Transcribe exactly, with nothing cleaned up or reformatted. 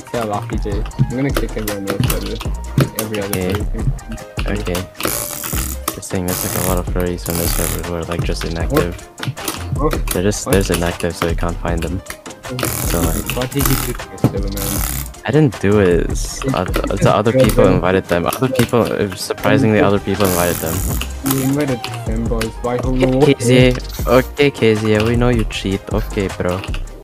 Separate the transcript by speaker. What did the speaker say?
Speaker 1: Yeah, Lucky J. I'm gonna kick everyone else out of every other
Speaker 2: Okay.
Speaker 1: player.
Speaker 2: Okay. Just saying, there's like a lot of furries on this server who are like just inactive.
Speaker 1: Oh,
Speaker 2: They're just
Speaker 1: what?
Speaker 2: they're just inactive, so you can't find them. So like,
Speaker 1: What did you do to this server, man?
Speaker 2: I didn't do it. It's, other, it's other people invited them. Other people, surprisingly, other people invited them.
Speaker 1: You invited them, boys. Why? Who?
Speaker 2: Okay, K Z A. Okay, K Z A. We know you cheat. Okay, bro.